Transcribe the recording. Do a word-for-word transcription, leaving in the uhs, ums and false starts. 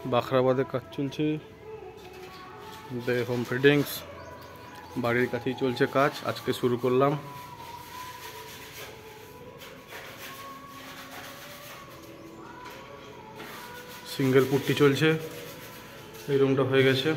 বাখরাবাদে কাজ চলছে, দে home fittings, বাড়ির কাছেই চলছে কাজ। আজকে শুরু করলাম। সিঙ্গেল পুট্টি চলছে, এই রুমটা হয়ে গেছে।